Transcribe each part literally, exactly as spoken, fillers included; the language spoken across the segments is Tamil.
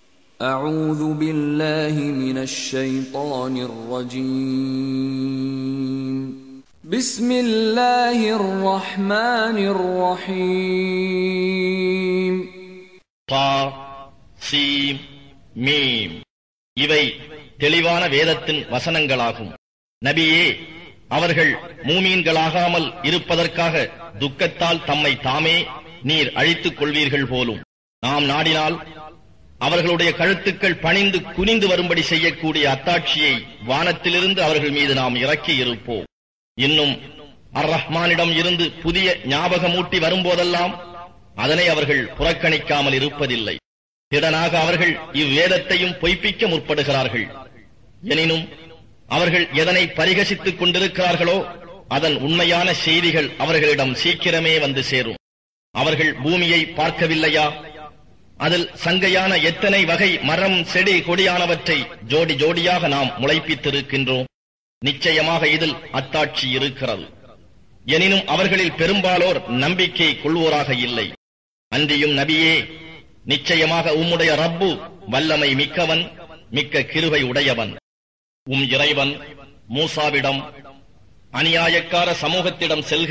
أعوذ بالله من الشيطان الرجيم. بسم الله الرحمن الرحيم. தா சீம் மீம் இவை தெளிவான வேதத்தின் வசனங்களாகும். நபியே, அவர்கள் மூமீன்களாகாமல் இருப்பதற்காக துக்கத்தால் தம்மை தாமே நீர் அழித்துக் கொள்வீர்கள் போலும். நாம் நாடினால் அவர்களுடைய கழுத்துக்கள் பணிந்து குனிந்து வரும்படி செய்யக்கூடிய அத்தாட்சியை வானத்திலிருந்து அவர்கள் மீது நாம் இறக்கி இருப்போம். இன்னும் அர் ரஹ்மானிடம் இருந்து புதிய ஞாபகமூட்டி வரும்போதெல்லாம் அதனை அவர்கள் புறக்கணிக்காமல் இருப்பதில்லை. திடனாக அவர்கள் இவ்வேதத்தையும் பொய்ப்பிக்க முற்படுகிறார்கள். எனினும் அவர்கள் எதனை பரிகசித்துக் கொண்டிருக்கிறார்களோ அதன் உண்மையான செய்திகள் அவர்களிடம் சீக்கிரமே வந்து சேரும். அவர்கள் பூமியை பார்க்கவில்லையா? அதில் சங்கையான எத்தனை வகை மரம், செடி, கொடியானவற்றை ஜோடி ஜோடியாக நாம் முளைப்பித்திருக்கின்றோம். நிச்சயமாக இதில் அத்தாட்சி இருக்கிறது. எனினும் அவர்களில் பெரும்பாலோர் நம்பிக்கை கொள்வோராக இல்லை. அன்றியும் நபியே, நிச்சயமாக உம்முடைய ரப்பு வல்லமை மிக்கவன், மிக்க கிருபை உடையவன். உம் இறைவன் மூசாவிடம் அநியாயக்கார சமூகத்திடம் செல்க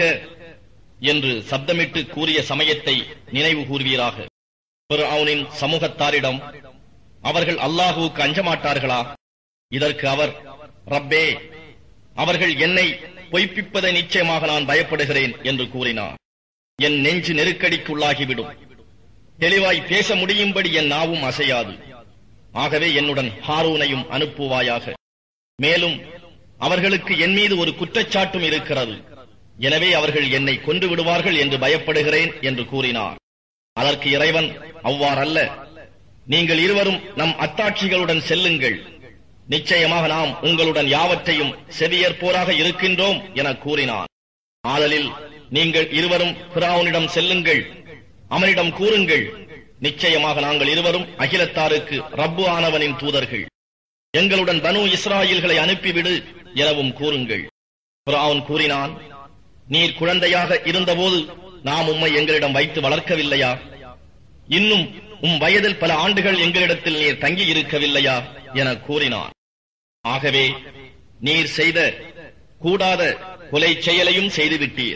என்று சப்தமிட்டு கூறிய சமயத்தை நினைவு கூர்வீராக. ஃபிர்அவுனின் சமூகத்தாரிடம் அவர்கள் அல்லாஹுவுக்கு அஞ்சமாட்டார்களா? இதற்கு அவர், ரப்பே, அவர்கள் என்னை பொய்ப்பிப்பதை நிச்சயமாக நான் பயப்படுகிறேன் என்று கூறினார். என் நெஞ்சு நெருக்கடிக்குள்ளாகிவிடும். தெளிவாய் பேச முடியும்படி என் நாவும் அசையாது. ஆகவே என்னுடன் ஹாரூனையும் அனுப்புவாயாக. மேலும் அவர்களுக்கு என் மீது ஒரு குற்றச்சாட்டும் இருக்கிறது. எனவே அவர்கள் என்னை கொன்று விடுவார்கள் என்று பயப்படுகிறேன் என்று கூறினார். அதற்கு இறைவன், அவ்வாறல்ல, நீங்கள் இருவரும் நம் அத்தாட்சிகளுடன் செல்லுங்கள். நிச்சயமாக நாம் உங்களுடன் யாவற்றையும் செவியேற்போராக இருக்கின்றோம் என கூறினார். ஆதலில் நீங்கள் இருவரும் ஃபிரௌனிடம் செல்லுங்கள். அவனிடம் கூறுங்கள், நிச்சயமாக நாங்கள் இருவரும் அகிலத்தாருக்கு ரப்பு ஆனவனின் தூதர்கள். எங்களுடன் பனு இஸ்ராயீல்களை அனுப்பிவிடு எனவும் கூறுங்கள். ஃபிரௌன் கூறினான், நீர் குழந்தையாக இருந்தபோது நாம் உம்மை எங்களிடம் வைத்து வளர்க்கவில்லையா? இன்னும் உம் வயதில் பல ஆண்டுகள் எங்களிடத்தில் நீர் தங்கி இருக்கவில்லையா என கூறினார். ஆகவே நீர் செய்த கூடாத கொலை செயலையும் செய்துவிட்டீர்.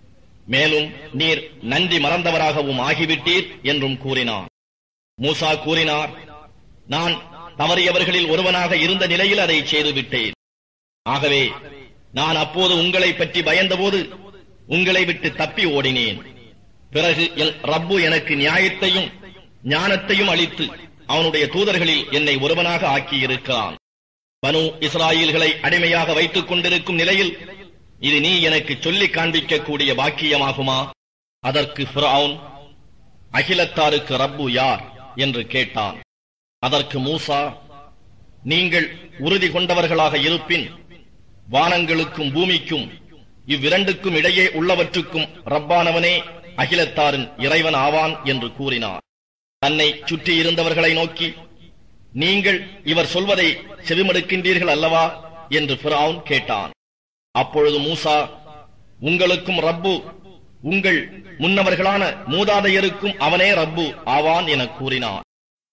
மேலும் நீர் நன்றி மறந்தவராகவும் ஆகிவிட்டீர் என்றும் கூறினார். மூசா கூறினார், நான் தவறியவர்களில் ஒருவனாக இருந்த நிலையில் அதை செய்துவிட்டேன். ஆகவே நான் அப்போது உங்களை பற்றி பயந்தபோது உங்களை விட்டு தப்பி ஓடினேன். பிறகு என் ரப்பு எனக்கு நியாயத்தையும் ஞானத்தையும் அளித்து அவனுடைய தூதர்களில் என்னை ஒருவனாக ஆக்கியிருக்கிறான். பனு இஸ்ராயீல்களை அடிமையாக வைத்துக் கொண்டிருக்கும் நிலையில் இது நீ எனக்கு சொல்லி காண்பிக்கக்கூடிய பாக்கியமாகுமா? அதற்கு ஃபிரௌன், அகிலத்தாருக்கு ரப்பு யார் என்று கேட்டான். அதற்கு மூசா, நீங்கள் உறுதி கொண்டவர்களாக இருப்பின் வானங்களுக்கும் பூமிக்கும் இவ்விரண்டுக்கும் இடையே உள்ளவற்றுக்கும் ரப்பானவனே அகிலத்தாரின் இறைவன் ஆவான் என்று கூறினார். தன்னை சுற்றி இருந்தவர்களை நோக்கி, நீங்கள் இவர் சொல்வதை செவிமடுக்கின்றீர்கள் அல்லவா என்று ஃபிரௌன் கேட்டான். அப்பொழுது மூசா, உங்களுக்கும் ரப்பு, உங்கள் முன்னவர்களான மூதாதையருக்கும் அவனே ரப்பு ஆவான் என கூறினார்.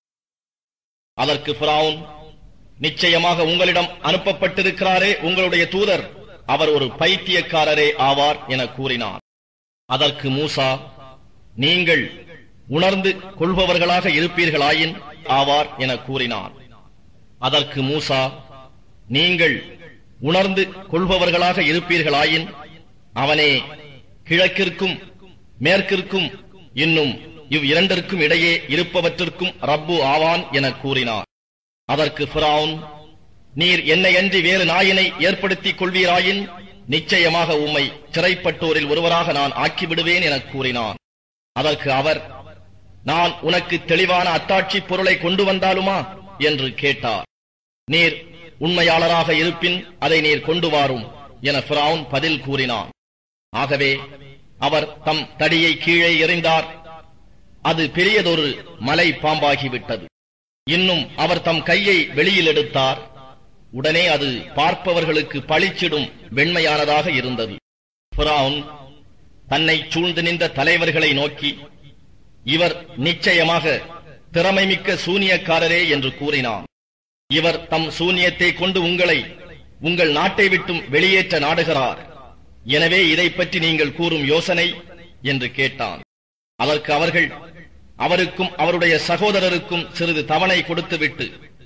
அதற்கு ஃபிரௌன், நிச்சயமாக உங்களிடம் அனுப்பப்பட்டிருக்கிறாரே உங்களுடைய தூதர், அவர் ஒரு பைத்தியக்காரரே ஆவார் என கூறினார். அதற்கு மூசா, நீங்கள் உணர்ந்து கொள்பவர்களாக இருப்பீர்களாயின் ஆவார் என கூறினார். அதற்கு மூசா, நீங்கள் உணர்ந்து கொள்பவர்களாக இருப்பீர்களாயின் அவனே கிழக்கிற்கும் மேற்கிற்கும் இன்னும் இவ் இரண்டிற்கும் இடையே இருப்பவற்றிற்கும் ரப்பு ஆவான் என கூறினார். அதற்கு ஃபிரௌன், நீர் என்னையன்றி வேறு நாயினை ஏற்படுத்திக் கொள்வீராயின் நிச்சயமாக உம்மை சிறைப்பட்டோரில் ஒருவராக நான் ஆக்கிவிடுவேன் என கூறினான். அதற்கு அவர், நான் உனக்கு தெளிவான அத்தாட்சி பொருளை கொண்டு வந்தாலுமா என்று கேட்டார். நீர் உண்மையாளராக இருப்பின் அதை நீர் கொண்டு வாரும் என ஃபிரௌன் பதில் கூறினான். ஆகவே அவர் தம் தடியை கீழே எறிந்தார். அது பெரியதொரு மலை பாம்பாகிவிட்டது. இன்னும் அவர் தம் கையை வெளியில் எடுத்தார். உடனே அது பார்ப்பவர்களுக்கு பளிச்சிடும் வெண்மையானதாக இருந்தது. ஃபிரௌன் தன்னை சூழ்ந்து நின்ற தலைவர்களை நோக்கி, இவர் நிச்சயமாக திறமைமிக்க சூனியக்காரரே என்று கூறினான். இவர் தம் சூனியத்தை கொண்டு உங்களை உங்கள் நாட்டை விட்டும் வெளியேற்ற நாடுகிறார். எனவே இதை பற்றி நீங்கள் கூறும் யோசனை என்று கேட்டான். அதற்கு அவர்கள், அவருக்கும் அவருடைய சகோதரருக்கும் சிறிது தவணை கொடுத்துவிட்டு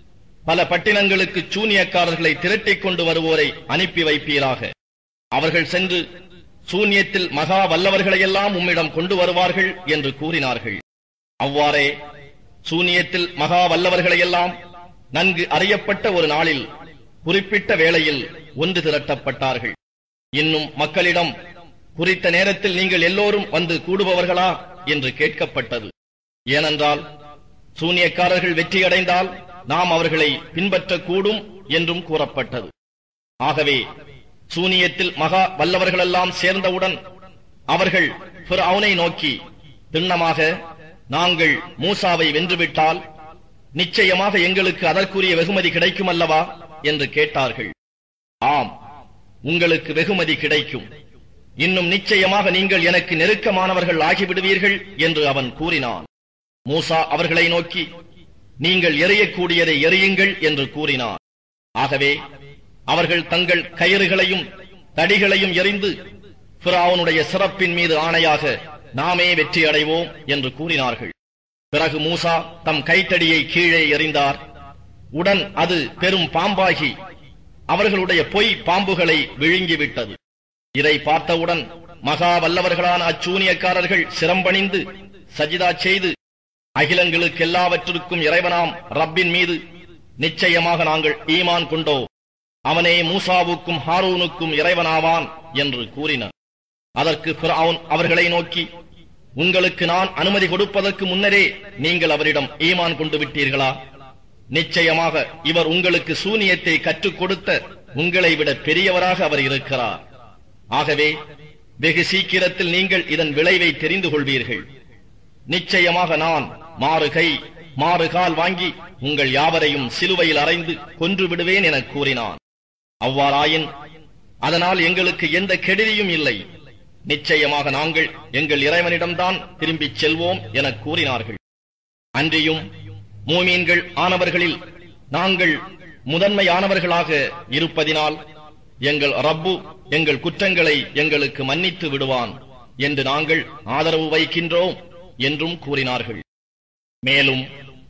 பல பட்டினங்களுக்கு சூனியக்காரர்களை திரட்டிக் கொண்டு வருவோரை அனுப்பி வைப்பீராக. அவர்கள் சென்று சூனியத்தில் மகா வல்லவர்களையெல்லாம் உம்மிடம் கொண்டு வருவார்கள் என்று கூறினார்கள். அவ்வாறே சூனியத்தில் மகா வல்லவர்களையெல்லாம் நன்கு அறியப்பட்ட ஒரு நாளில் குறிப்பிட்ட வேளையில் ஒன்று திரட்டப்பட்டார்கள். இன்னும் மக்களிடம், குறித்த நேரத்தில் நீங்கள் எல்லோரும் வந்து கூடுபவர்களா என்று கேட்கப்பட்டது. ஏனென்றால் சூனியக்காரர்கள் வெற்றியடைந்தால் நாம் அவர்களை பின்பற்றக்கூடும் என்றும் கூறப்பட்டது. ஆகவே சூனியத்தில் மகா வல்லவர்களெல்லாம் சேர்ந்தவுடன் அவர்கள் ஃபிர்அவுனை நோக்கி, திண்ணமாக, நாங்கள் மூசாவை வென்றுவிட்டால் நிச்சயமாக எங்களுக்கு அதற்குரிய வெகுமதி கிடைக்கும் அல்லவா என்று கேட்டார்கள். ஆம், உங்களுக்கு வெகுமதி கிடைக்கும். இன்னும் நிச்சயமாக நீங்கள் எனக்கு நெருக்கமானவர்கள் ஆகிவிடுவீர்கள் என்று அவன் கூறினான். மூசா அவர்களை நோக்கி, நீங்கள் எறியக்கூடியதை எறியுங்கள் என்று கூறினார். ஆகவே அவர்கள் தங்கள் கயிறுகளையும் தடிகளையும் எறிந்து ஃபிர்அவுனுடைய சிறப்பின் மீது ஆணையாக நாமே வெற்றி அடைவோம் என்று கூறினார்கள். பிறகு மூசா தம் கைத்தடியை கீழே எறிந்தார். உடன் அது பெரும் பாம்பாகி அவர்களுடைய பொய் பாம்புகளை விழுங்கிவிட்டது. இதை பார்த்தவுடன் மகா வல்லவர்களான அச்சூனியக்காரர்கள் சிரம்பணிந்து சஜிதா செய்து, அகிலங்களுக்கு எல்லாவற்றிற்கும் இறைவனாம் ரப்பின் மீது நிச்சயமாக நாங்கள் ஈமான் கொண்டோ, அவனே மூசாவுக்கும் ஹாரூனுக்கும் இறைவனாவான் என்று கூறினர். அதற்கு ஃபிர்அவுன் அவர்களை நோக்கி, உங்களுக்கு நான் அனுமதி கொடுப்பதற்கு முன்னரே நீங்கள் அவரிடம் ஈமான் கொண்டு விட்டீர்களா? நிச்சயமாக இவர் உங்களுக்கு சூனியத்தை கற்றுக் கொடுத்த உங்களை விட பெரியவராக அவர் இருக்கிறார். ஆகவே வெகு சீக்கிரத்தில் நீங்கள் இதன் விளைவை தெரிந்து கொள்வீர்கள். நிச்சயமாக நான் மாறுகை மாறுகால் வாங்கி உங்கள் யாவரையும் சிலுவையில் அறைந்து கொன்று விடுவேன் என கூறினான். அவ்வாறாயின் அதனால் எங்களுக்கு எந்த கெடுதியும் இல்லை. நிச்சயமாக நாங்கள் எங்கள் இறைவனிடம்தான் திரும்பிச் செல்வோம் என கூறினார்கள். அன்றியும் மூமீன்கள் ஆனவர்களில் நாங்கள் முதன்மையானவர்களாக இருப்பதினால் எங்கள் ரப்பு எங்கள் குற்றங்களை எங்களுக்கு மன்னித்து விடுவான் என்று நாங்கள் ஆதரவு வைக்கின்றோம் என்றும் கூறினார்கள். மேலும்,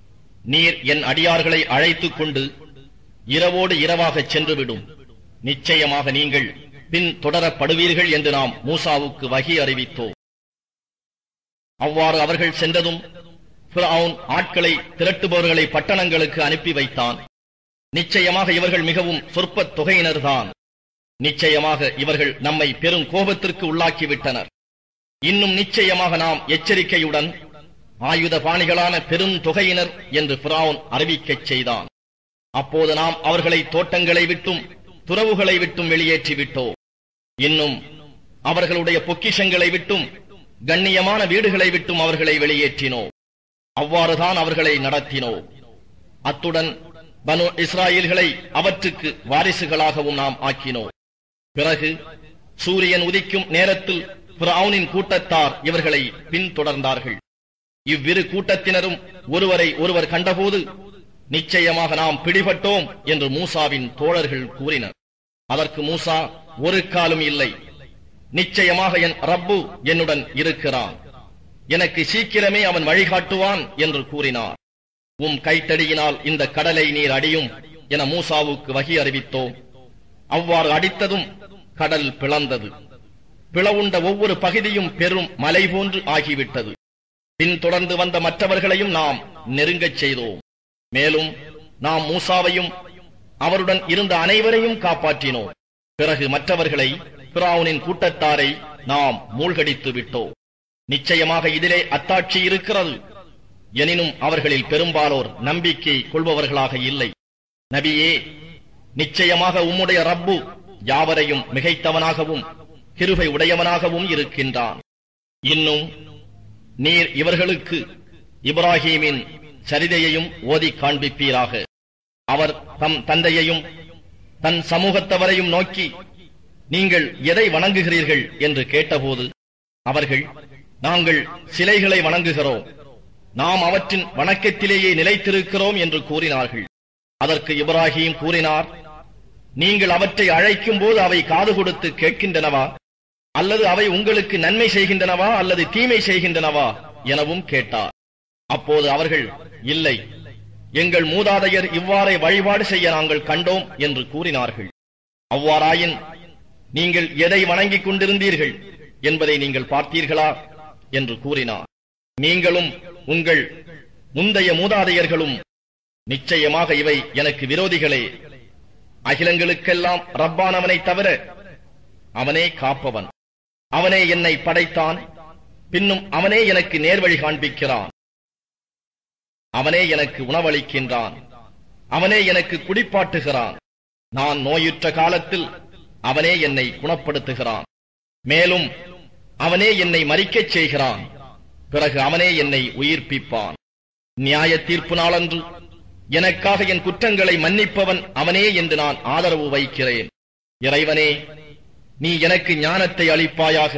நீர் என் அடியார்களை அழைத்துக் கொண்டு இரவோடு இரவாக சென்றுவிடும். நிச்சயமாக நீங்கள் பின் தொடரப்படுவீர்கள் என்று நாம் மூசாவுக்கு வகி அறிவித்தோம். அவ்வாறு அவர்கள் சென்றதும் ஃபிர்அவுன் ஆட்களை திரட்டுபவர்களை பட்டணங்களுக்கு அனுப்பி வைத்தான். நிச்சயமாக இவர்கள் மிகவும் சொற்ப தொகையினர்தான். நிச்சயமாக இவர்கள் நம்மை பெரும் கோபத்திற்கு உள்ளாக்கிவிட்டனர். இன்னும் நிச்சயமாக நாம் எச்சரிக்கையுடன் ஆயுத பாணிகளான பெரும் தொகையினர் என்று ஃபிர்அவுன் அறிவிக்கச் செய்தான். அப்போது நாம் அவர்களை தோட்டங்களை விட்டும் துறவுகளை விட்டும் வெளியேற்றி விட்டோம். இன்னும் அவர்களுடைய பொக்கிஷங்களை விட்டும் கண்ணியமான வீடுகளை விட்டும் அவர்களை வெளியேற்றினோம். அவ்வாறுதான் அவர்களை நடத்தினோம். அத்துடன் பனு இஸ்ராயேல்களை அவற்றுக்கு வாரிசுகளாகவும் நாம் ஆக்கினோம். பிறகு சூரியன் உதிக்கும் நேரத்தில் ஃபிர்அவுனின் கூட்டத்தார் இவர்களை பின்தொடர்ந்தார்கள். இவ்விரு கூட்டத்தினரும் ஒருவரை ஒருவர் கண்டபோது, நிச்சயமாக நாம் பிடிபட்டோம் என்று மூசாவின் தோழர்கள் கூறினர். அதற்கு மூசா, ஒரு காலும் இல்லை, நிச்சயமாக என் ரப்பு என்னுடன் இருக்கிறான், எனக்கு சீக்கிரமே அவன் வழிகாட்டுவான் என்று கூறினார். உம் கைத்தடியினால் இந்த கடலை நீர் அடியும் என மூசாவுக்கு வகி அறிவித்தோம். அவ்வாறு அடித்ததும் கடல் பிளந்தது. பிளவுண்ட ஒவ்வொரு பகுதியும் பெரும் மலை போன்று ஆகிவிட்டது. பின் தொடர்ந்து வந்த மற்றவர்களையும் நாம் நெருங்கச் செய்தோம். மேலும் நாம் மூசாவையும் அவருடன் இருந்த அனைவரையும் காப்பாற்றினோம். பிறகு மற்றவர்களை, ஃபிர்அவுனின் கூட்டத்தாரை நாம் மூழ்கடித்து விட்டோம். நிச்சயமாக இதிலே அத்தாட்சி இருக்கிறது. எனினும் அவர்களில் பெரும்பாலோர் நம்பிக்கை கொள்பவர்களாக இல்லை. நபியே, நிச்சயமாக உம்முடைய ரப்பு யாவரையும் மிகைத்தவனாகவும் கிருபை உடையவனாகவும் இருக்கின்றான். இன்னும் நீர் இவர்களுக்கு இப்ராஹீமின் சரிதையையும் ஓதி காண்பிப்பீராக. அவர் தம் தந்தையையும் தன் சமூகத்தவரையும் நோக்கி, நீங்கள் எதை வணங்குகிறீர்கள் என்று கேட்டபோது அவர்கள், நாங்கள் சிலைகளை வணங்குகிறோம், நாம் அவற்றின் வணக்கத்திலேயே நிலைத்திருக்கிறோம் என்று கூறினார்கள். அதற்கு இப்ராஹிம் கூறினார், நீங்கள் அவற்றை அழைக்கும் போது அவை காது கொடுத்து கேட்கின்றனவா, அல்லது அவை உங்களுக்கு நன்மை செய்கின்றனவா அல்லது தீமை செய்கின்றனவா எனவும் கேட்டார். அப்போது அவர்கள், இல்லை, எங்கள் மூதாதையர் இவ்வாறே வழிபாடு செய்ய நாங்கள் கண்டோம் என்று கூறினார்கள். அவ்வாறாயின் நீங்கள் எதை வணங்கிக் கொண்டிருந்தீர்கள் என்பதை நீங்கள் பார்த்தீர்களா என்று கூறினார். நீங்களும் உங்கள் முந்தைய மூதாதையர்களும் நிச்சயமாக இவை எனக்கு விரோதிகளே. அகிலங்களுக்கெல்லாம் ரப்பானவனை தவிர அவனே காப்பவன். அவனே என்னை படைத்தான், பின்னும் அவனே எனக்கு நேர்வழி காண்பிக்கிறான். அவனே எனக்கு உணவளிக்கின்றான், அவனே எனக்கு குடிப்பாட்டுகிறான். நான் நோயுற்ற காலத்தில் அவனே என்னை குணப்படுத்துகிறான். மேலும் அவனே என்னை மரிக்கச் செய்கிறான். பிறகு அவனே என்னை உயிர்ப்பிப்பான். நியாய தீர்ப்பு நாளன்று எனக்காக என் குற்றங்களை மன்னிப்பவன் அவனே என்று நான் ஆதரவு வைக்கிறேன். இறைவனே, நீ எனக்கு ஞானத்தை அளிப்பாயாக.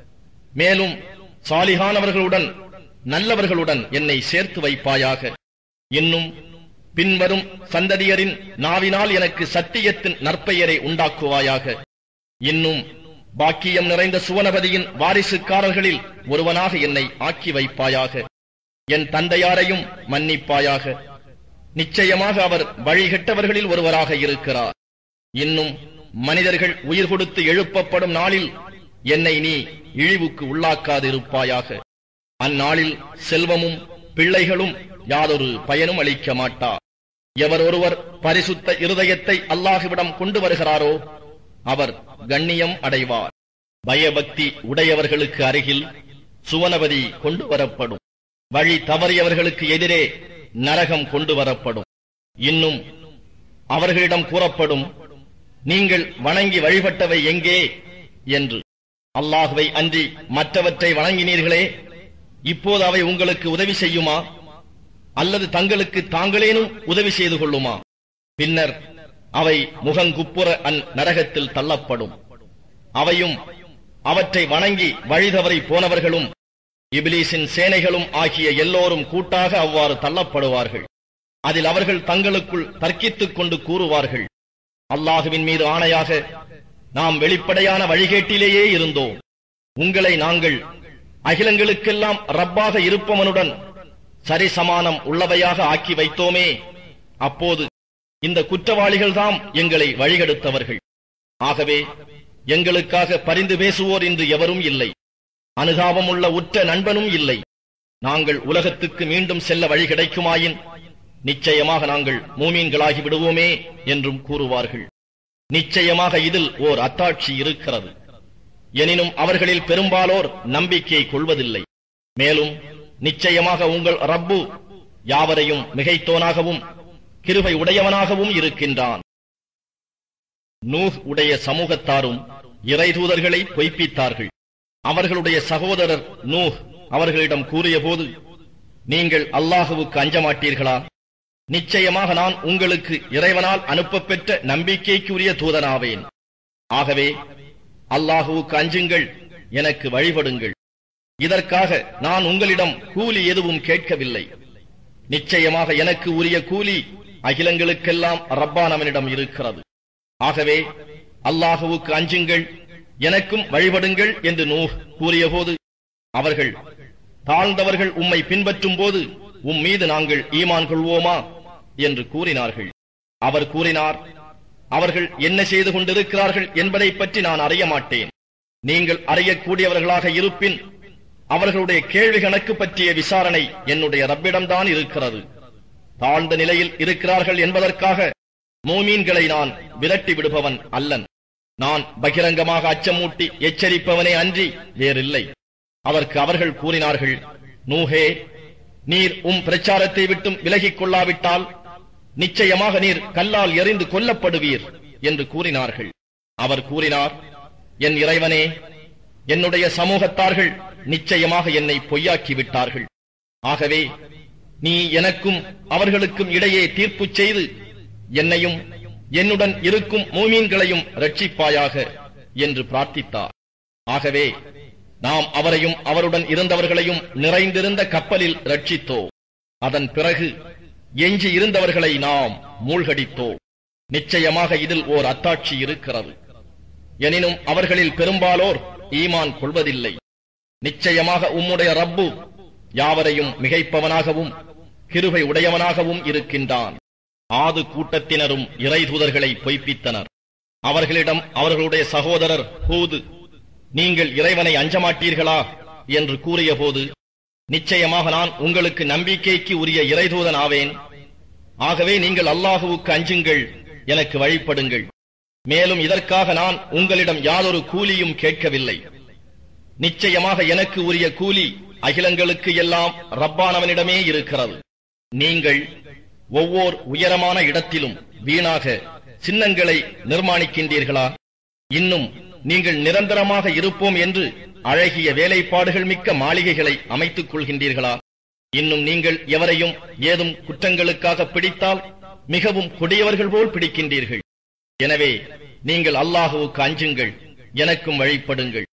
மேலும் சாலிகானவர்களுடன் நல்லவர்களுடன் என்னை சேர்த்து வைப்பாயாக. இன்னும் பின்வரும் சந்ததியரின் நாவினால் எனக்கு சத்தியத்தின் நற்பெயரை உண்டாக்குவாயாக. இன்னும் பாக்கியம் நிறைந்த சுவனபதியின் வாரிசுக்காரர்களில் ஒருவனாக என்னை ஆக்கி வைப்பாயாக. என் தந்தையாரையும் மன்னிப்பாயாக. நிச்சயமாக அவர் வழிகட்டவர்களில் ஒருவராக இருக்கிறார். இன்னும் மனிதர்கள் உயிர் கொடுத்து எழுப்பப்படும் நாளில் என்னை நீ இழிவுக்கு உள்ளாக்காது இருப்பாயாக. அந்நாளில் செல்வமும் பிள்ளைகளும் யாதொரு பயனும் அளிக்க மாட்டார். எவர் ஒருவர் பரிசுத்த இருதயத்தை அல்லாஹ்விடம் கொண்டு வருகிறாரோ அவர் கண்ணியம் அடைவார். பயபக்தி உடையவர்களுக்கு அருகில் சுவனபதி கொண்டு வரப்படும். வழி தவறியவர்களுக்கு எதிரே நரகம் கொண்டு வரப்படும். இன்னும் அவர்களிடம் கூறப்படும், நீங்கள் வணங்கி வழிபட்டவை எங்கே என்று. அல்லாஹ்வை அன்றி மற்றவற்றை வணங்கினீர்களே, இப்போது அவை உங்களுக்கு உதவி செய்யுமா அல்லது தங்களுக்கு தாங்களேனும் உதவி செய்து கொள்ளுமா? பின்னர் அவை முகங்குப்புற அந் நரகத்தில் தள்ளப்படும். அவையும் அவற்றை வணங்கி வழிதவறி போனவர்களும் இப்லீஸின் சேனைகளும் ஆகிய எல்லோரும் கூட்டாக அவ்வாறு தள்ளப்படுவார்கள். அதில் அவர்கள் தங்களுக்குள் தர்க்கித்துக் கொண்டு கூறுவார்கள், அல்லாஹுவின் மீது ஆணையாக நாம் வெளிப்படையான வழிகேட்டிலேயே இருந்தோம். உங்களை நாங்கள் அகிலங்களுக்கெல்லாம் ரப்பாக இருப்பவனுடன் சரிசமானம் உள்ளவையாக ஆக்கி வைத்தோமே. அப்போது இந்த குற்றவாளிகள் தாம் எங்களை வழிகெடுத்தவர்கள். ஆகவே எங்களுக்காக பரிந்து பேசுவோர் இன்று எவரும் இல்லை, அனுதாபம் உள்ள உற்ற நண்பனும் இல்லை. நாங்கள் உலகத்துக்கு மீண்டும் செல்ல வழி கிடைக்குமாயின் நிச்சயமாக நாங்கள் மூமீன்களாகி விடுவோமே என்றும் கூறுவார்கள். நிச்சயமாக இதில் ஓர் அத்தாட்சி இருக்கிறது. எனினும் அவர்களில் பெரும்பாலோர் நம்பிக்கையை கொள்வதில்லை. மேலும் நிச்சயமாக உங்கள் ரப்பு யாவரையும் மிகைத்தோனாகவும் கிருபை உடையவனாகவும் இருக்கின்றான். நூஹ் உடைய சமூகத்தாரும் இறைதூதர்களை பொய்ப்பித்தார்கள். அவர்களுடைய சகோதரர் நூஹ் அவர்களிடம் கூறிய போது, நீங்கள் அல்லாஹுவுக்கு அஞ்ச மாட்டீர்களா? நிச்சயமாக நான் உங்களுக்கு இறைவனால் அனுப்ப பெற்ற நம்பிக்கைக்குரிய தூதனாவேன். ஆகவே அல்லாஹுவுக்கு அஞ்சுங்கள், எனக்கு வழிபடுங்கள். இதற்காக நான் உங்களிடம் கூலி எதுவும் கேட்கவில்லை. நிச்சயமாக எனக்கு உரிய கூலி அகிலங்களுக்கெல்லாம் ரப்பானவனிடம் இருக்கிறது. ஆகவே அல்லாஹுவுக்கு அஞ்சுங்கள், எனக்கும் வழிபடுங்கள் என்று நூஹ் கூறிய போது, அவர்கள், தாழ்ந்தவர்கள் உம்மை பின்பற்றும் போது உம் மீது நாங்கள் ஈமான் கொள்வோமா என்று கூறினார்கள். அவர் கூறினார், அவர்கள் என்ன செய்து கொண்டிருக்கிறார்கள் என்பதை பற்றி நான் அறிய மாட்டேன். நீங்கள் அறியக்கூடியவர்களாக இருப்பின் அவர்களுடைய கேள்வி கணக்கு பற்றிய விசாரணை என்னுடைய ரப்பிடம்தான் இருக்கிறது. தாழ்ந்த நிலையில் இருக்கிறார்கள் என்பதற்காக மூமீன்களை நான் விரட்டி விடுபவன் அல்லன். நான் பகிரங்கமாக அச்சமூட்டி எச்சரிப்பவனே அன்றி வேறில்லை. அதற்கு அவர்கள் கூறினார்கள், நூஹே, நீர் உம் பிரச்சாரத்தை விட்டும் விலகிக் கொள்ளாவிட்டால் நிச்சயமாக நீர் கல்லால் எறிந்து கொல்லப்படுவீர் என்று கூறினார்கள். அவர் கூறினார், என் இறைவனே, என்னுடைய சமூகத்தார்கள் நிச்சயமாக என்னை பொய்யாக்கி விட்டார்கள். ஆகவே நீ எனக்கும் அவர்களுக்கும் இடையே தீர்ப்பு செய்து என்னையும் என்னுடன் இருக்கும் மூமீன்களையும் ரட்சிப்பாயாக என்று பிரார்த்தித்தார். ஆகவே நாம் அவரையும் அவருடன் இருந்தவர்களையும் நிறைந்திருந்த கப்பலில் ரட்சித்தோம். அதன் பிறகு எஞ்சி இருந்தவர்களை நாம் மூழ்கடித்தோம். நிச்சயமாக இதில் ஓர் அத்தாட்சி இருக்கிறது. எனினும் அவர்களில் பெரும்பாலோர் ஈமான் கொள்வதில்லை. நிச்சயமாக உம்முடைய ரப்பு யாவரையும் மிகைப்பவனாகவும் கிருபை உடையவனாகவும் இருக்கின்றான். ஆது கூட்டத்தினரும் இறை தூதர்களை பொய்ப்பித்தனர். அவர்களிடம் அவர்களுடைய சகோதரர் ஹூது, நீங்கள் இறைவனை அஞ்சமாட்டீர்களா என்று கூறிய போது, நிச்சயமாக நான் உங்களுக்கு நம்பிக்கைக்கு உரிய இறைதூதன் ஆவேன். ஆகவே நீங்கள் அல்லாஹுவுக்கு அஞ்சுங்கள், எனக்கு வழிபடுங்கள். மேலும் இதற்காக நான் உங்களிடம் யாதொரு கூலியும் கேட்கவில்லை. நிச்சயமாக எனக்கு உரிய கூலி அகிலங்களுக்கு எல்லாம் ரப்பானவனிடமே இருக்கிறது. நீங்கள் ஒவ்வொரு உயரமான இடத்திலும் வீணாக சின்னங்களை நிர்மாணிக்கின்றீர்களா? இன்னும் நீங்கள் நிரந்தரமாக இருப்போம் என்று அழகிய வேலைப்பாடுகள் மிக்க மாளிகைகளை அமைத்துக் கொள்கின்றீர்களா? இன்னும் நீங்கள் எவரையும் ஏதும் குற்றங்களுக்காக பிடித்தால் மிகவும் கொடியவர்கள் போல் பிடிக்கின்றீர்கள். எனவே நீங்கள் அல்லாஹுவுக்கு அஞ்சுங்கள், எனக்கும் வழிபடுங்கள்.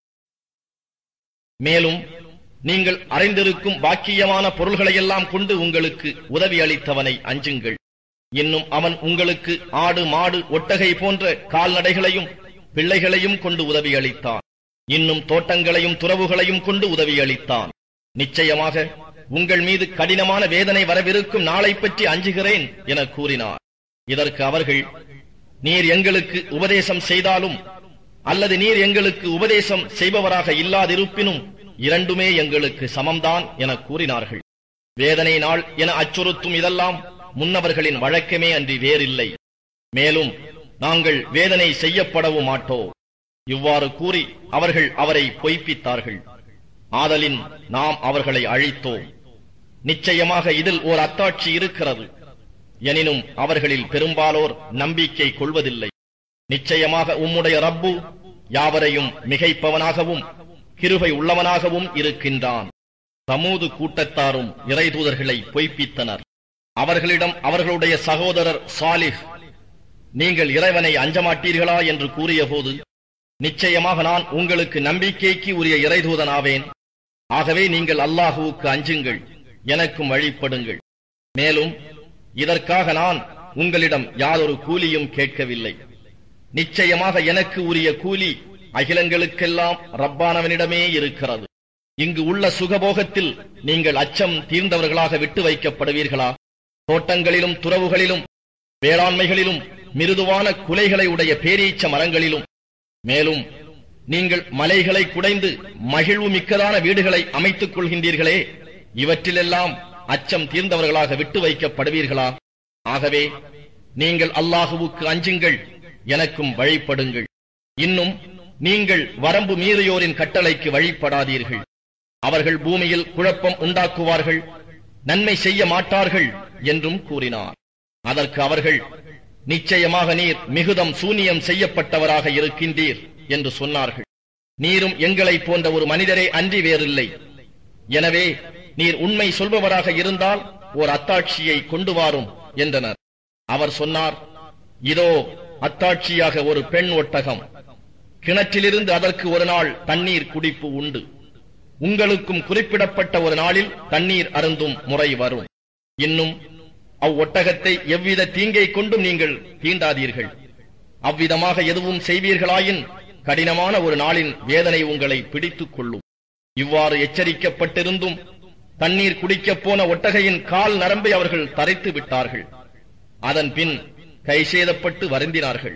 மேலும் நீங்கள் அறிந்திருக்கும் பாக்கியமான பொருள்களையெல்லாம் கொண்டு உங்களுக்கு உதவி அளித்தவனை அஞ்சுங்கள். இன்னும் அவன் உங்களுக்கு ஆடு மாடு ஒட்டகை போன்ற கால்நடைகளையும் பிள்ளைகளையும் கொண்டு உதவி அளித்தான். இன்னும் தோட்டங்களையும் துறவுகளையும் கொண்டு உதவி அளித்தான். நிச்சயமாக உங்கள் மீது கடினமான வேதனை வரவிருக்கும் நாளை பற்றி அஞ்சுகிறேன் என கூறினார். இதற்கு அவர்கள், நீர் எங்களுக்கு உபதேசம் செய்தாலும் அல்லது நீர் எங்களுக்கு உபதேசம் செய்பவராக இல்லாதிருப்பினும் இரண்டுமே எங்களுக்கு சமம்தான் என கூறினார்கள். வேதனை நாள் என அச்சுறுத்தும் இதெல்லாம் முன்னவர்களின் வழக்கமே அன்றி வேறில்லை. மேலும் நாங்கள் வேதனை செய்யப்படவும் மாட்டோம். இவ்வாறு கூறி அவர்கள் அவரை பொய்ப்பித்தார்கள். ஆதலின் நாம் அவர்களை அழித்தோம். நிச்சயமாக இதில் ஓர் அத்தாட்சி இருக்கிறது. எனினும் அவர்களில் பெரும்பாலோர் நம்பிக்கை கொள்வதில்லை. நிச்சயமாக உம்முடைய ரப்பு யாவரையும் மிகைப்பவனாகவும் கிருபை உள்ளவனாகவும் இருக்கின்றான். சமூது கூட்டத்தாரும் இறைதூதர்களை பொய்ப்பித்தனர். அவர்களிடம் அவர்களுடைய சகோதரர் சாலிஹ், நீங்கள் இறைவனை அஞ்சமாட்டீர்களா என்று கூறிய போது, நிச்சயமாக நான் உங்களுக்கு நம்பிக்கைக்கு உரிய இறைதூதனாவேன். ஆகவே நீங்கள் அல்லாஹுவுக்கு அஞ்சுங்கள், எனக்கும் வழிபடுங்கள். மேலும் இதற்காக நான் உங்களிடம் யாதொரு கூலியும் கேட்கவில்லை. நிச்சயமாக எனக்கு உரிய கூலி அகிலங்களுக்கெல்லாம் ரப்பானவனிடமே இருக்கிறது. இங்கு உள்ள சுகபோகத்தில் நீங்கள் அச்சம் தீர்ந்தவர்களாக விட்டு வைக்கப்படுவீர்களா? தோட்டங்களிலும் துறவுகளிலும் வேளாண்மைகளிலும் மிருதுவான குலைகளை உடைய பேரீச்ச மரங்களிலும், மேலும் நீங்கள் மலைகளை குடைந்து மகிழ்வு மிக்கதான வீடுகளை அமைத்துக் கொள்கின்றீர்களே, இவற்றிலெல்லாம் அச்சம் தீர்ந்தவர்களாக விட்டு வைக்கப்படுவீர்களா? ஆகவே நீங்கள் அல்லாஹுவுக்கு அஞ்சுங்கள், எனக்கும் வழிபடுங்கள். இன்னும் நீங்கள் வரம்பு மீறியோரின் கட்டளைக்கு வழிபடாதீர்கள். அவர்கள் பூமியில் குழப்பம் உண்டாக்குவார்கள், நன்மை செய்ய மாட்டார்கள் என்றும் கூறினார். அதற்கு அவர்கள், நிச்சயமாக நீர் மிகுதம் சூனியம் செய்யப்பட்டவராக இருக்கின்றீர் என்று சொன்னார்கள். நீரும் எங்களை போன்ற ஒரு மனிதரே அன்றி வேறில்லை. எனவே நீர் உண்மை சொல்பவராக இருந்தால் ஓர் அத்தாட்சியை கொண்டு வாரும் என்றனர். அவர் சொன்னார், இதோ அத்தாட்சியாக ஒரு பெண் ஒட்டகம். கிணற்றிலிருந்து அதற்கு ஒரு நாள் தண்ணீர் குடிப்பு உண்டு. உங்களுக்கும் குறிப்பிடப்பட்ட ஒரு நாளில் தண்ணீர் அருந்தும் முறை வரும். இன்னும் அவ்வொட்டகத்தை எவ்வித தீங்கை கொண்டும் நீங்கள் தீண்டாதீர்கள். அவ்விதமாக எதுவும் செய்வீர்களாயின் கடினமான ஒரு நாளின் வேதனை உங்களை பிடித்துக் கொள்ளும். இவ்வாறு எச்சரிக்கப்பட்டிருந்தும் தண்ணீர் குடிக்கப் போன ஒட்டகையின் கால் நரம்பை அவர்கள் தரைத்து விட்டார்கள். அதன் பின் கைசேதப்பட்டு வருந்தினார்கள்.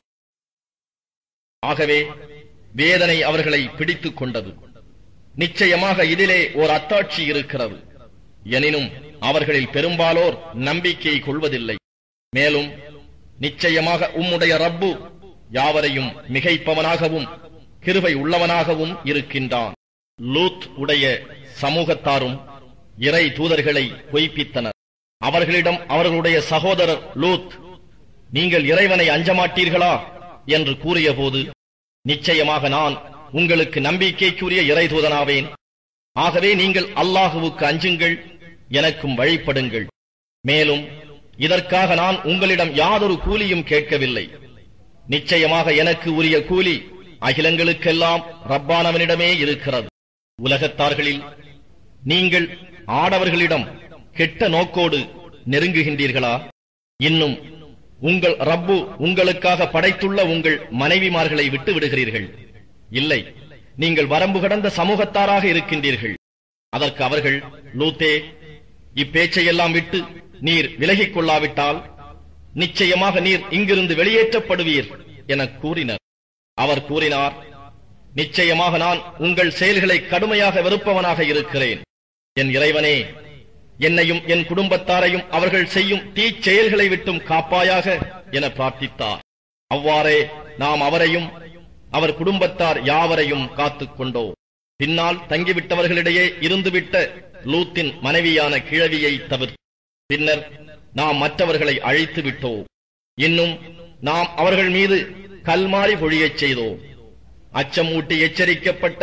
ஆகவே வேதனை அவர்களை பிடித்துக் கொண்டது. நிச்சயமாக இதிலே ஓர் அத்தாட்சி இருக்கிறது. எனினும் அவர்களில் பெரும்பாலோர் நம்பிக்கை கொள்வதில்லை. மேலும் நிச்சயமாக உம்முடைய ரப்பு யாவரையும் மிகைப்பவனாகவும் கிருபை உள்ளவனாகவும் இருக்கின்றான். லூத் உடைய சமூகத்தாரும் இறை தூதர்களை பொய்ப்பித்தனர். அவர்களிடம் அவர்களுடைய சகோதரர் லூத், நீங்கள் இறைவனை அஞ்சமாட்டீர்களா என்று கூறிய போது, நிச்சயமாக நான் உங்களுக்கு நம்பிக்கைக்குரிய இறைதூதனாவேன். ஆகவே நீங்கள் அல்லாஹுவுக்கு அஞ்சுங்கள், எனக்கும் வழிபடுங்கள். மேலும் இதற்காக நான் உங்களிடம் யாதொரு கூலியும் கேட்கவில்லை. நிச்சயமாக எனக்கு உரிய கூலி அகிலங்களுக்கெல்லாம் ரப்பானவனிடமே இருக்கிறது. உலகத்தார்களில் நீங்கள் ஆடவர்களிடம் கெட்ட நோக்கோடு நெருங்குகின்றீர்களா? இன்னும் உங்கள் ரப்பு உங்களுக்காக படைத்துள்ள உங்கள் மனைவிமார்களை விட்டு விடுகிறீர்கள். இல்லை, நீங்கள் வரம்பு கடந்த சமூகத்தாராக இருக்கின்றீர்கள். அதற்கு அவர்கள், லூத்தே, இப்பேச்சையெல்லாம் விட்டு நீர் விலகிக் கொள்ளாவிட்டால் நிச்சயமாக நீர் இங்கிருந்து வெளியேற்றப்படுவீர் என கூறினர். அவர் கூறினார், நிச்சயமாக நான் உங்கள் செயல்களை கடுமையாக வெறுப்பவனாக இருக்கிறேன். என் இறைவனே, என்னையும் என் குடும்பத்தாரையும் அவர்கள் செய்யும் தீச் செயல்களை விட்டும் காப்பாயாக என பிரார்த்தித்தார். அவ்வாறே நாம் அவரையும் அவர் குடும்பத்தார் யாவரையும் காத்துக் கொண்டோம். பின்னால் தங்கிவிட்டவர்களிடையே இருந்துவிட்ட லூத்தின் மனைவியான கிழவியை தவிர்த்து பின்னர் நாம் மற்றவர்களை அழைத்து விட்டோம். இன்னும் நாம் அவர்கள் மீது கல்மாரி பொழியச் செய்தோம். அச்சமூட்டி எச்சரிக்கப்பட்ட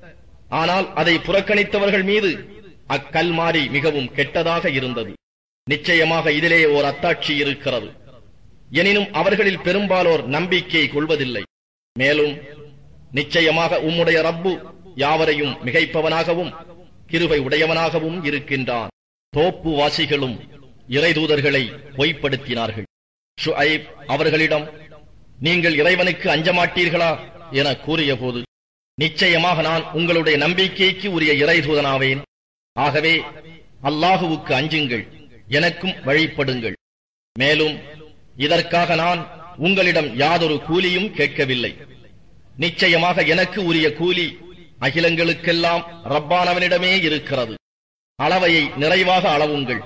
ஆனால் அதை புறக்கணித்தவர்கள் மீது அக்கல்மாரி மிகவும் கெட்டதாக இருந்தது. நிச்சயமாக இதிலே ஓர் அத்தாட்சி இருக்கிறது. எனினும் அவர்களில் பெரும்பாலோர் நம்பிக்கை கொள்வதில்லை. மேலும் நிச்சயமாக உம்முடைய ரப்பு யாவரையும் மிகைப்பவனாகவும் கிருபை உடையவனாகவும் இருக்கின்றான். தோப்பு வாசிகளும் இறைதூதர்களை பொய்ப்படுத்தினார்கள். ஷுஐப் அவர்களிடம், நீங்கள் இறைவனுக்கு அஞ்சமாட்டீர்களா என கூறிய போது, நிச்சயமாக நான் உங்களுடைய நம்பிக்கைக்கு உரிய இறைதூதனாவேன். ஆகவே அல்லாஹுவுக்கு அஞ்சுங்கள், எனக்கும் வழிபடுங்கள். மேலும் இதற்காக நான் உங்களிடம் யாதொரு கூலியும் கேட்கவில்லை. நிச்சயமாக எனக்கு உரிய கூலி அகிலங்களுக்கெல்லாம் ரப்பானவனிடமே இருக்கிறது. அளவையை நிறைவாக அளவுங்கள்,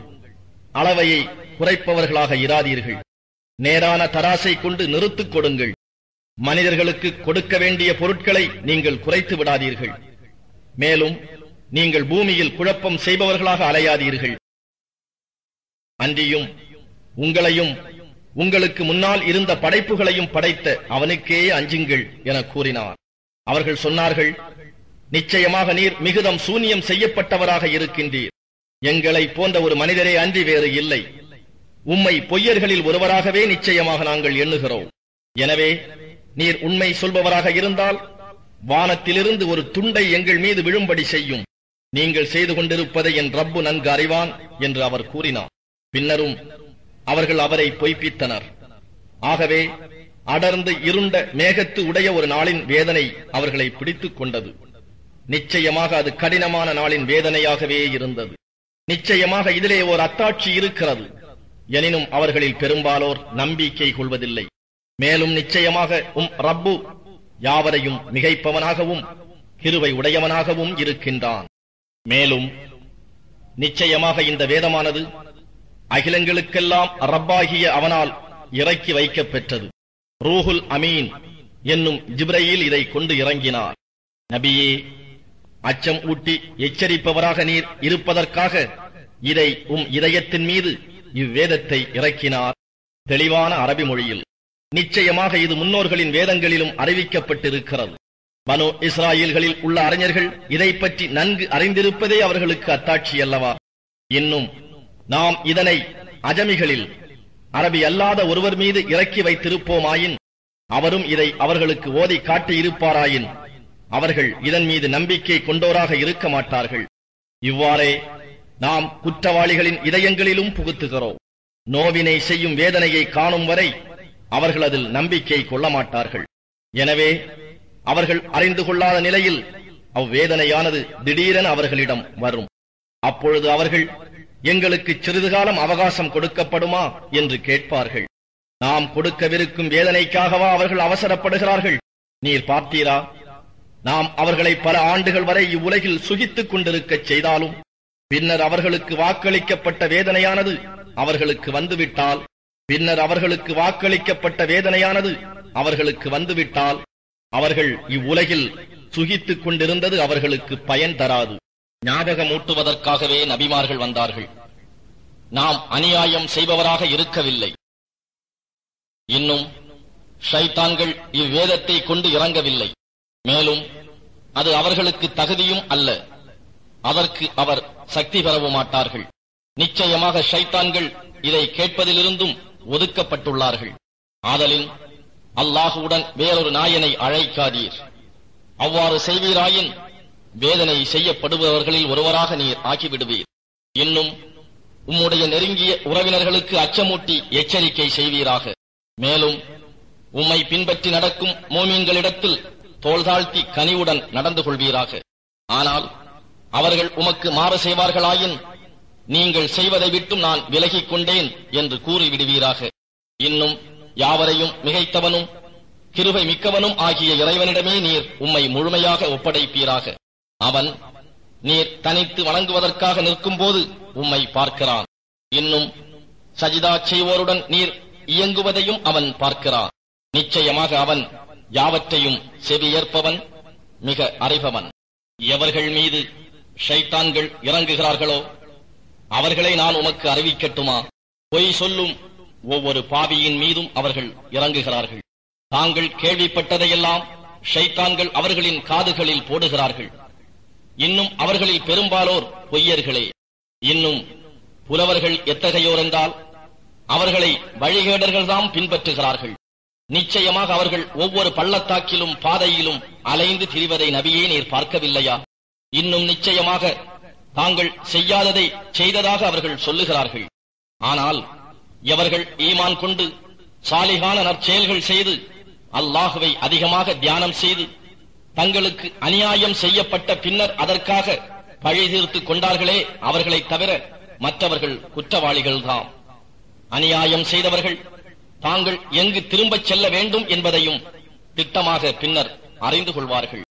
அளவையை குறைப்பவர்களாக இராதீர்கள். நேரான தராசை கொண்டு நிறுத்துக் கொடுங்கள். மனிதர்களுக்கு கொடுக்க வேண்டிய பொருட்களை நீங்கள் குறைத்து விடாதீர்கள். மேலும் நீங்கள் பூமியில் குழப்பம் செய்பவர்களாக அலையாதீர்கள். அன்றியும் உங்களையும் உங்களுக்கு முன்னால் இருந்த படைப்புகளையும் படைத்த அவனுக்கே அஞ்சுங்கள் என கூறினார். அவர்கள் சொன்னார்கள், நிச்சயமாக நீர் மிகுதம் சூனியம் செய்யப்பட்டவராக இருக்கின்றீர். எங்களை போன்ற ஒரு மனிதரே அன்றி வேறு இல்லை. உம்மை பொய்யர்களில் ஒருவராகவே நிச்சயமாக நாங்கள் எண்ணுகிறோம். எனவே நீர் உண்மை சொல்பவராக இருந்தால் வானத்திலிருந்து ஒரு துண்டை எங்கள் மீது விழும்படி செய்யும். நீங்கள் செய்து கொண்டிருப்பதை என் ரப்பு நன்கு அறிவான் என்று அவர் கூறினார். பின்னரும் அவர்கள் அவரை பொய்ப்பித்தனர். ஆகவே அடர்ந்து இருண்ட மேகத்து உடைய ஒரு நாளின் வேதனை அவர்களை பிடித்துக் கொண்டது. நிச்சயமாக அது கடினமான நாளின் வேதனையாகவே இருந்தது. நிச்சயமாக இதிலே ஓர் அத்தாட்சி இருக்கிறது. எனினும் அவர்களில் பெரும்பாலோர் நம்பிக்கை கொள்வதில்லை. மேலும் நிச்சயமாக உம் ரப்பு யாவரையும் மிகைப்பவனாகவும் கிருபை உடையவனாகவும் இருக்கின்றான். மேலும் நிச்சயமாக இந்த வேதமானது அகிலங்களுக்கெல்லாம் ரப்பாகிய அவனால் இறக்கி வைக்கப் பெற்றது. ரூஹுல் அமீன் என்னும் ஜிப்ரயீல் இதை கொண்டு இறங்கினார். நபியே, அச்சம் ஊட்டி எச்சரிப்பவராக நீர் இருப்பதற்காக இதை உம் இதயத்தின் மீது இவ்வேதத்தை இறக்கினார். தெளிவான அரபி மொழியில். நிச்சயமாக இது முன்னோர்களின் வேதங்களிலும் அறிவிக்கப்பட்டிருக்கிறது. பனு இஸ்ராயேல்களில் உள்ள அறிஞர்கள் இதை பற்றி நன்கு அறிந்திருப்பதே அவர்களுக்கு அத்தாட்சி அல்லவா? இன்னும் நாம் இதனை அஜமிகளில் அரபி அல்லாத ஒருவர் மீது இறக்கி வைத்திருப்போமாயின், அவரும் இதை அவர்களுக்கு ஓதி காட்டியிருப்பாராயின், அவர்கள் இதன் மீது நம்பிக்கை கொண்டோராக இருக்க மாட்டார்கள். இவ்வாறே நாம் குற்றவாளிகளின் இதயங்களிலும் புகுத்துகிறோம். நோவினை செய்யும் வேதனையை காணும் வரை அவர்கள் அதில் நம்பிக்கை கொள்ள மாட்டார்கள். எனவே அவர்கள் அறிந்து கொள்ளாத நிலையில் அவ்வேதனையானது திடீரென அவர்களிடம் வரும். அப்பொழுது அவர்கள், எங்களுக்கு சிறிது காலம் அவகாசம் கொடுக்கப்படுமா என்று கேட்பார்கள். நாம் கொடுக்கவிருக்கும் வேதனைக்காகவா அவர்கள் அவசரப்படுகிறார்கள்? நீர் பார்த்தீரா? நாம் அவர்களை பல ஆண்டுகள் வரை இவ்வுலகில் சுகித்துக் கொண்டிருக்கச் செய்தாலும் பின்னர் அவர்களுக்கு வாக்களிக்கப்பட்ட வேதனையானது அவர்களுக்கு வந்துவிட்டால் பின்னர் அவர்களுக்கு வாக்களிக்கப்பட்ட வேதனையானது அவர்களுக்கு வந்துவிட்டால் அவர்கள் இவ்வுலகில் சுகித்துக் கொண்டிருந்தது அவர்களுக்கு பயன் தராது. ஞாபகமூட்டுவதற்காகவே நபிமார்கள் வந்தார்கள். நாம் அநியாயம் செய்பவராக இருக்கவில்லை. இன்னும் ஷைத்தான்கள் இவ்வேதத்தை கொண்டு இறங்கவில்லை. மேலும் அது அவர்களுக்கு தகுதியும் அல்ல. அதற்கு அவர் சக்தி பெறவும் மாட்டார்கள். நிச்சயமாக ஷைத்தான்கள் இதை கேட்பதிலிருந்தும் ஒதுக்கப்பட்டுள்ளார்கள். ஆதலின் அல்லாஹுவுடன் வேறொரு நாயனை அழைக்காதீர். அவ்வாறு செய்வீராயின் வேதனை செய்யப்படுபவர்களில் ஒருவராக நீர் ஆக்கிவிடுவீர். இன்னும் உம்முடைய நெருங்கிய உறவினர்களுக்கு அச்சமூட்டி எச்சரிக்கை செய்வீராக. மேலும் உம்மை பின்பற்றி நடக்கும் மோமீன்களிடத்தில் தோள் தாழ்த்தி கனிவுடன் நடந்து கொள்வீராக. ஆனால் அவர்கள் உமக்கு மாறு செய்வார்களாயின் நீங்கள் செய்வதை விட்டும் நான் விலகிக் கொண்டேன் என்று கூறிவிடுவீராக. இன்னும் யாவரையும் மிகைத்தவனும் கிருபை மிக்கவனும் ஆகிய இறைவனிடமே நீர் உம்மை முழுமையாக ஒப்படைப்பீராக. அவன் நீர் தனித்து வணங்குவதற்காக நிற்கும் போது உம்மை பார்க்கிறான். இன்னும் சஜிதா செய்வோருடன் நீர் இயங்குவதையும் அவன் பார்க்கிறான். நிச்சயமாக அவன் யாவற்றையும் செவியேற்பவன், மிக அறிபவன். எவர்கள் மீது ஷைத்தான்கள் இறங்குகிறார்களோ அவர்களை நான் உமக்கு அறிவிக்கட்டுமா? பொய் சொல்லும் ஒவ்வொரு பாவியின் மீதும் அவர்கள் இறங்குகிறார்கள். தாங்கள் கேள்விப்பட்டதையெல்லாம் ஷைத்தான்கள் அவர்களின் காதுகளில் போடுகிறார்கள். இன்னும் அவர்களில் பெரும்பாலோர் பொய்யர்களே. இன்னும் புலவர்கள் எத்தகையோர் என்றால் அவர்களை வழிகேடர்கள்தாம் பின்பற்றுகிறார்கள். நிச்சயமாக அவர்கள் ஒவ்வொரு பள்ளத்தாக்கிலும் பாதையிலும் அலைந்து திரிவதை நபியே நீர் பார்க்கவில்லையா? இன்னும் நிச்சயமாக தாங்கள் செய்யாததை செய்ததாக அவர்கள் சொல்லுகிறார்கள். ஆனால் எவர்கள் ஈமான் கொண்டு சாலிகான நற்செயல்கள் செய்து அல்லாஹுவை அதிகமாக தியானம் செய்து தங்களுக்கு அநியாயம் செய்யப்பட்ட பின்னர் அதற்காக பழி தீர்த்துக் கொண்டார்களே, அவர்களைத் தவிர மற்றவர்கள் குற்றவாளிகள்தாம். அநியாயம் செய்தவர்கள் தாங்கள் எங்கு திரும்பச் செல்ல வேண்டும் என்பதையும் திட்டமாக பின்னர் அறிந்து கொள்வார்கள்.